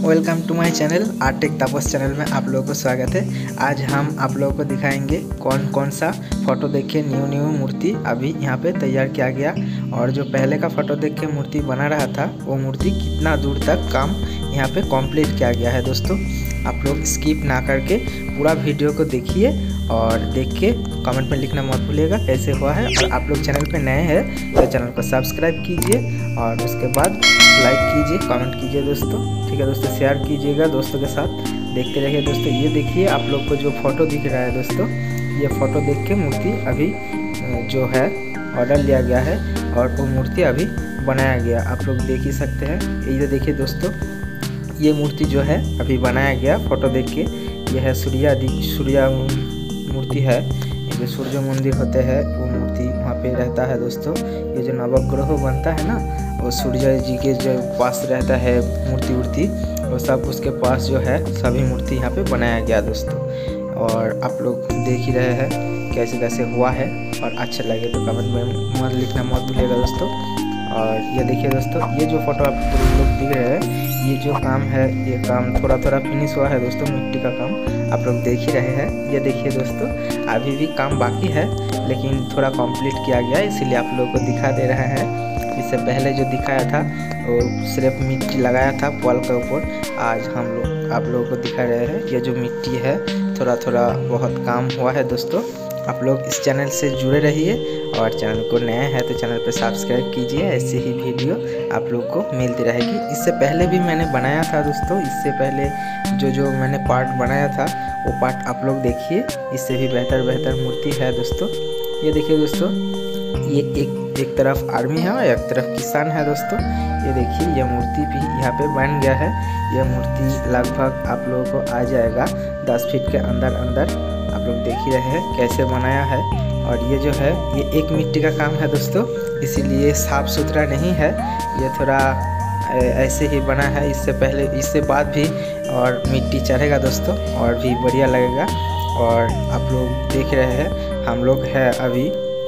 Welcome to my channel art tech Tapas channel में आप लोगों को स्वागत है। आज हम आप लोगों को दिखाएंगे कौन कौन सा फ़ोटो देख के न्यू मूर्ति अभी यहाँ पे तैयार किया गया, और जो पहले का फ़ोटो देख के मूर्ति बना रहा था वो मूर्ति कितना दूर तक काम यहाँ पे कंप्लीट किया गया है। दोस्तों आप लोग स्किप ना करके पूरा वीडियो को देखिए और देख के कमेंट में लिखना मत भूलिएगा कैसे हुआ है। और आप लोग चैनल पे नए हैं तो चैनल को सब्सक्राइब कीजिए और उसके बाद लाइक कीजिए, कमेंट कीजिए दोस्तों। ठीक है दोस्तों, शेयर कीजिएगा दोस्तों के साथ। देखते रहिए दोस्तों। ये देखिए आप लोग को जो फ़ोटो दिख रहा है दोस्तों, ये फ़ोटो देख के मूर्ति अभी जो है ऑर्डर लिया गया है और वो मूर्ति अभी बनाया गया। आप लोग देख ही सकते हैं। ये देखिए दोस्तों, ये मूर्ति जो है अभी बनाया गया फ़ोटो देख के। यह है सूर्या मूर्ति है। ये जो सूर्य मंदिर होते हैं वो मूर्ति वहाँ पे रहता है दोस्तों। ये जो नवग्रह बनता है ना, वो सूर्य जी के जो पास रहता है मूर्ति वो सब उसके पास जो है सभी मूर्ति यहाँ पे बनाया गया दोस्तों। और आप लोग देख ही रहे हैं कैसे कैसे हुआ है, और अच्छा लगे तो कमेंट में मत लिखना मत भूलिएगा दोस्तों। और ये देखिए दोस्तों, ये जो फोटो आप लोग दिख रहे हैं, ये जो काम है ये काम थोड़ा फिनिश हुआ है दोस्तों। मिट्टी का काम आप लोग देख ही रहे हैं। ये देखिए दोस्तों, अभी भी काम बाकी है लेकिन थोड़ा कंप्लीट किया गया है, इसीलिए आप लोगों को दिखा दे रहे हैं। इससे पहले जो दिखाया था वो सिर्फ मिट्टी लगाया था पॉल के ऊपर। आज हम लोग आप लोगों को दिखा रहे हैं ये जो मिट्टी है, थोड़ा बहुत काम हुआ है दोस्तों। आप लोग इस चैनल से जुड़े रहिए और चैनल को नया है तो चैनल पर सब्सक्राइब कीजिए। ऐसे ही वीडियो आप लोग को मिलती रहेगी। इससे पहले भी मैंने बनाया था दोस्तों। इससे पहले जो मैंने पार्ट बनाया था वो पार्ट आप लोग देखिए। इससे भी बेहतर मूर्ति है दोस्तों। ये देखिए दोस्तों, ये एक तरफ आर्मी है और एक तरफ किसान है दोस्तों। ये देखिए, ये मूर्ति भी यहाँ पे बन गया है। यह मूर्ति लगभग आप लोगों को आ जाएगा 10 फीट के अंदर। आप लोग देख ही रहे हैं कैसे बनाया है। और ये जो है ये एक मिट्टी का काम है दोस्तों, इसीलिए साफ़ सुथरा नहीं है। ये थोड़ा ऐसे ही बना है। इससे बाद भी और मिट्टी चढ़ेगा दोस्तों और भी बढ़िया लगेगा। और आप लोग देख रहे हैं हम लोग है अभी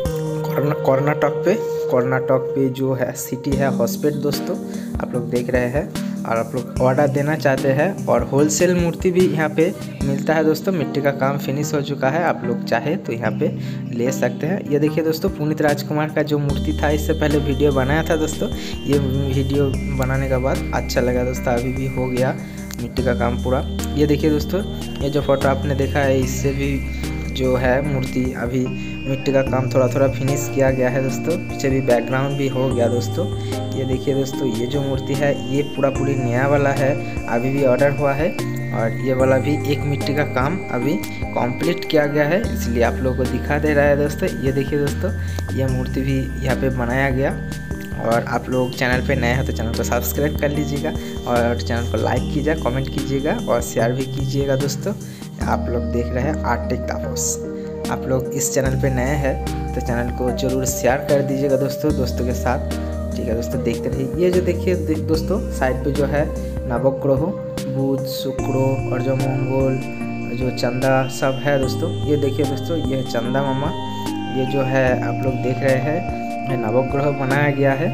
कर्नाटक पे जो है सिटी है हॉस्पिट दोस्तों। आप लोग देख रहे हैं और आप लोग ऑर्डर देना चाहते हैं और होलसेल मूर्ति भी यहाँ पे मिलता है दोस्तों। मिट्टी का काम फिनिश हो चुका है, आप लोग चाहे तो यहाँ पे ले सकते हैं। ये देखिए दोस्तों, पुनीत राजकुमार का जो मूर्ति था, इससे पहले वीडियो बनाया था दोस्तों। ये वीडियो बनाने के बाद अच्छा लगा दोस्तों, अभी भी हो गया मिट्टी का काम पूरा। ये देखिए दोस्तों, ये जो फोटो आपने देखा है इससे भी जो है मूर्ति अभी मिट्टी का काम थोड़ा फिनिश किया गया है दोस्तों। पीछे भी बैकग्राउंड भी हो गया दोस्तों। ये देखिए दोस्तों, ये जो मूर्ति है ये पूरी नया वाला है, अभी भी ऑर्डर हुआ है। और ये वाला भी एक मिट्टी का काम अभी कंप्लीट किया गया है, इसलिए आप लोगों को दिखा दे रहा है दोस्तों। ये देखिए दोस्तों, ये मूर्ति भी यहाँ पे बनाया गया। और आप लोग चैनल पे नए हैं तो चैनल को सब्सक्राइब कर लीजिएगा और चैनल को लाइक कीजिएगा, कमेंट कीजिएगा और शेयर भी कीजिएगा दोस्तों। आप लोग देख रहे हैं आर्ट टेक तापस। आप लोग इस चैनल पे नए हैं तो चैनल को जरूर शेयर कर दीजिएगा दोस्तों के साथ। ठीक है दोस्तों, देखते रहिए। ये जो देखिए दोस्तों, साइड पे जो है नवग्रह बुध शुक्र और जो मंगल जो चंदा सब है दोस्तों। ये देखिए दोस्तों, ये चंदा मामा। ये जो है आप लोग देख रहे हैं नवग्रह बनाया गया है।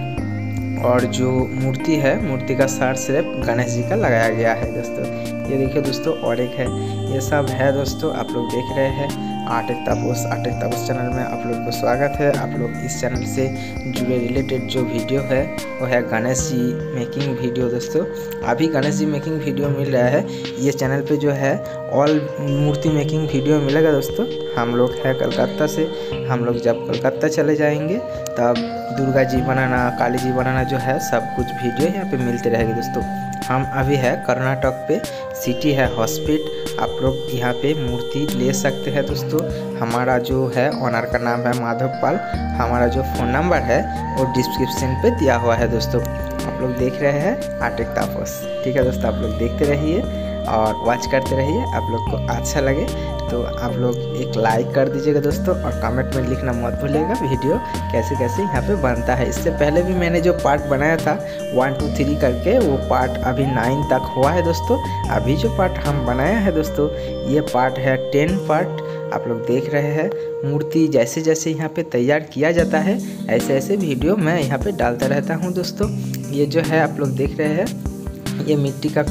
और जो मूर्ति है, मूर्ति का सार सिर्फ गणेश जी का लगाया गया है दोस्तों। ये देखिए दोस्तों, और एक है। ये सब है दोस्तों, आप लोग देख रहे हैं आर्ट टेक तापस चैनल में आप लोग को स्वागत है। आप लोग इस चैनल से जुड़े रिलेटेड जो वीडियो है वो है गणेश जी मेकिंग वीडियो दोस्तों। अभी गणेश जी मेकिंग वीडियो मिल रहा है। ये चैनल पे जो है ऑल मूर्ति मेकिंग वीडियो मिलेगा दोस्तों। हम लोग है कलकत्ता से। हम लोग जब कलकत्ता चले जाएंगे तब दुर्गा जी बनाना, काली जी बनाना जो है सब कुछ वीडियो यहाँ पे मिलते रहेगी दोस्तों। हम अभी है कर्नाटक पे, सिटी है हॉस्पिट। आप लोग यहाँ पे मूर्ति ले सकते हैं दोस्तों। हमारा जो है ओनर का नाम है माधव पाल। हमारा जो फ़ोन नंबर है वो डिस्क्रिप्शन पे दिया हुआ है दोस्तों। आप लोग देख रहे हैं आर्ट टेक तापस। ठीक है दोस्तों, आप लोग देखते रहिए और वॉच करते रहिए। आप लोग को अच्छा लगे तो आप लोग एक लाइक कर दीजिएगा दोस्तों और कमेंट में लिखना मत भूलिएगा वीडियो कैसे यहाँ पे बनता है। इससे पहले भी मैंने जो पार्ट बनाया था 1 2 3 करके, वो पार्ट अभी 9 तक हुआ है दोस्तों। अभी जो पार्ट हम बनाया है दोस्तों, ये पार्ट है 10 पार्ट। आप लोग देख रहे हैं मूर्ति जैसे यहाँ पे तैयार किया जाता है ऐसे वीडियो मैं यहाँ पे डालता रहता हूँ दोस्तों। ये जो है आप लोग देख रहे हैं, ये मिट्टी का काम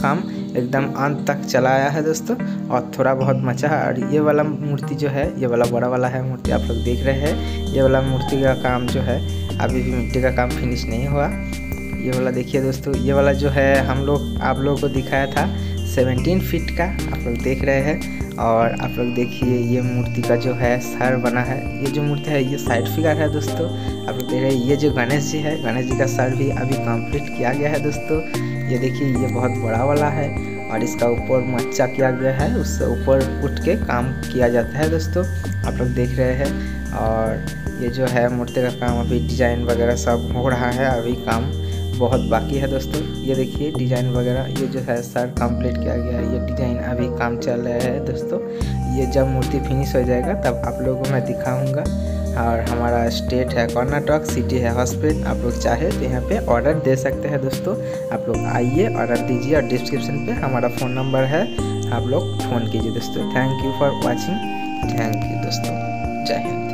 एकदम अंत तक चला आया है दोस्तों, और थोड़ा बहुत बचा है। और ये वाला मूर्ति जो है, ये वाला बड़ा वाला है मूर्ति आप लोग देख रहे हैं। ये वाला मूर्ति का काम जो है अभी भी मिट्टी का काम फिनिश नहीं हुआ। ये वाला देखिए दोस्तों, ये वाला जो है आप लोगों को दिखाया था 17 फीट का, आप लोग देख रहे हैं। और आप लोग देखिए ये मूर्ति का जो है सर बना है। ये जो मूर्ति है ये साइड फिगर है दोस्तों, आप लोग देख रहे हैं। ये जो गणेश जी है, गणेश जी का सर भी अभी कंप्लीट किया गया है दोस्तों। ये देखिए ये बहुत बड़ा वाला है और इसका ऊपर मच्चा किया गया है, उससे ऊपर उठ के काम किया जाता है दोस्तों, आप लोग देख रहे हैं। और ये जो है मूर्ति का काम अभी डिज़ाइन वगैरह सब हो रहा है, अभी काम बहुत बाकी है दोस्तों। ये देखिए डिज़ाइन वगैरह, ये जो है सर कंप्लीट किया गया है, ये डिज़ाइन अभी काम चल रहा है दोस्तों। ये जब मूर्ति फिनिश हो जाएगा तब आप लोगों को मैं दिखाऊंगा। और हमारा स्टेट है कर्नाटक, सिटी है हॉस्पिटल। आप लोग चाहे तो यहाँ पे ऑर्डर दे सकते हैं दोस्तों। आप लोग आइए, ऑर्डर दीजिए, और डिस्क्रिप्शन पे हमारा फ़ोन नंबर है, आप लोग फ़ोन कीजिए दोस्तों। Thank you for watching, thank you दोस्तों, जय हिंद।